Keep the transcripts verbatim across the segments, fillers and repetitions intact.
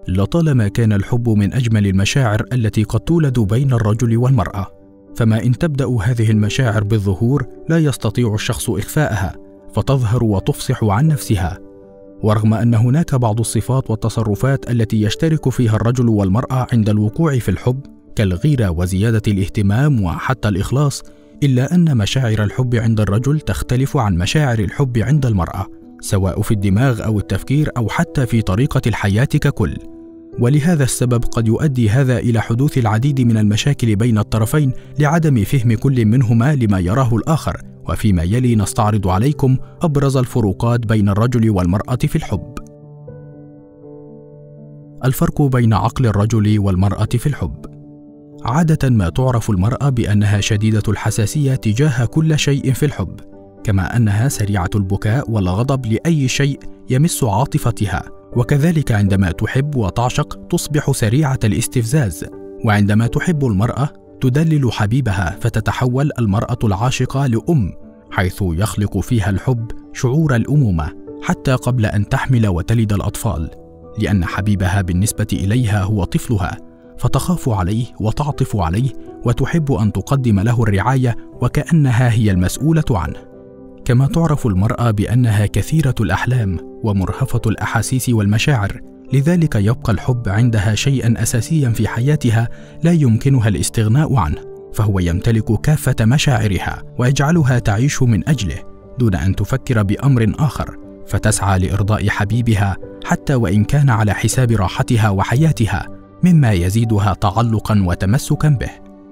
لطالما كان الحب من أجمل المشاعر التي قد تولد بين الرجل والمرأة، فما إن تبدأ هذه المشاعر بالظهور لا يستطيع الشخص إخفاءها، فتظهر وتفصح عن نفسها. ورغم أن هناك بعض الصفات والتصرفات التي يشترك فيها الرجل والمرأة عند الوقوع في الحب كالغيرة وزيادة الاهتمام وحتى الإخلاص، إلا أن مشاعر الحب عند الرجل تختلف عن مشاعر الحب عند المرأة، سواء في الدماغ أو التفكير أو حتى في طريقة الحياة ككل. ولهذا السبب قد يؤدي هذا إلى حدوث العديد من المشاكل بين الطرفين لعدم فهم كل منهما لما يراه الآخر. وفيما يلي نستعرض عليكم أبرز الفروقات بين الرجل والمرأة في الحب. الفرق بين عقل الرجل والمرأة في الحب. عادة ما تعرف المرأة بأنها شديدة الحساسية تجاه كل شيء في الحب، كما أنها سريعة البكاء والغضب لأي شيء يمس عاطفتها، وكذلك عندما تحب وتعشق تصبح سريعة الاستفزاز. وعندما تحب المرأة تدلل حبيبها فتتحول المرأة العاشقة لأم، حيث يخلق فيها الحب شعور الأمومة حتى قبل أن تحمل وتلد الأطفال، لأن حبيبها بالنسبة إليها هو طفلها، فتخاف عليه وتعطف عليه وتحب أن تقدم له الرعاية وكأنها هي المسؤولة عنه. كما تعرف المرأة بأنها كثيرة الأحلام ومرهفة الأحاسيس والمشاعر، لذلك يبقى الحب عندها شيئا أساسيا في حياتها لا يمكنها الاستغناء عنه، فهو يمتلك كافة مشاعرها ويجعلها تعيش من أجله دون أن تفكر بأمر آخر، فتسعى لإرضاء حبيبها حتى وإن كان على حساب راحتها وحياتها، مما يزيدها تعلقا وتمسكا به.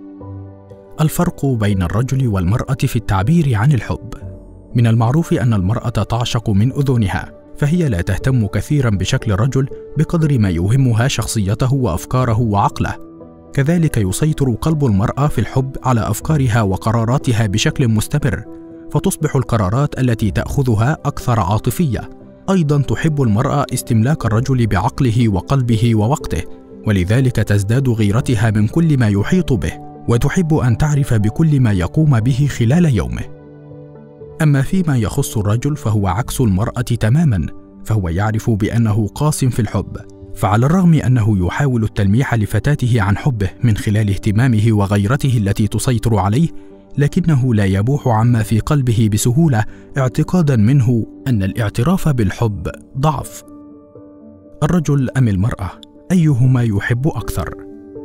الفرق بين الرجل والمرأة في التعبير عن الحب. من المعروف أن المرأة تعشق من أذنها، فهي لا تهتم كثيرا بشكل الرجل بقدر ما يهمها شخصيته وأفكاره وعقله. كذلك يسيطر قلب المرأة في الحب على أفكارها وقراراتها بشكل مستمر، فتصبح القرارات التي تأخذها أكثر عاطفية. أيضا تحب المرأة استملاك الرجل بعقله وقلبه ووقته، ولذلك تزداد غيرتها من كل ما يحيط به، وتحب أن تعرف بكل ما يقوم به خلال يومه. أما فيما يخص الرجل فهو عكس المرأة تماما، فهو يعرف بأنه قاس في الحب، فعلى الرغم أنه يحاول التلميح لفتاته عن حبه من خلال اهتمامه وغيرته التي تسيطر عليه، لكنه لا يبوح عما في قلبه بسهولة، اعتقادا منه أن الاعتراف بالحب ضعف. الرجل أم المرأة، أيهما يحب أكثر؟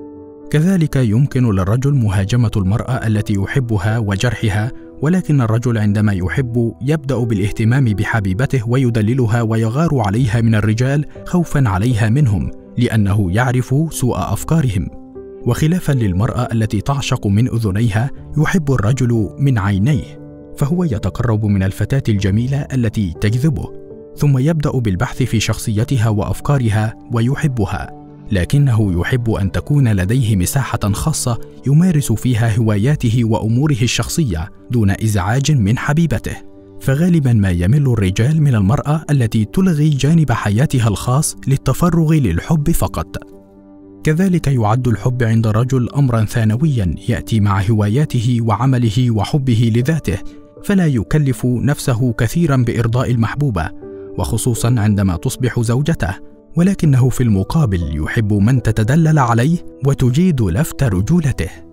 كذلك يمكن للرجل مهاجمة المرأة التي يحبها وجرحها، ولكن الرجل عندما يحب يبدأ بالاهتمام بحبيبته ويدللها ويغار عليها من الرجال خوفا عليها منهم، لأنه يعرف سوء أفكارهم. وخلافا للمرأة التي تعشق من أذنيها، يحب الرجل من عينيه، فهو يتقرب من الفتاة الجميلة التي تجذبه، ثم يبدأ بالبحث في شخصيتها وأفكارها ويحبها، لكنه يحب أن تكون لديه مساحة خاصة يمارس فيها هواياته وأموره الشخصية دون إزعاج من حبيبته. فغالبا ما يمل الرجال من المرأة التي تلغي جانب حياتها الخاص للتفرغ للحب فقط. كذلك يعد الحب عند الرجل أمرا ثانويا يأتي مع هواياته وعمله وحبه لذاته، فلا يكلف نفسه كثيرا بإرضاء المحبوبة، وخصوصا عندما تصبح زوجته، ولكنه في المقابل يحب من تتدلل عليه وتجيد لفت رجولته.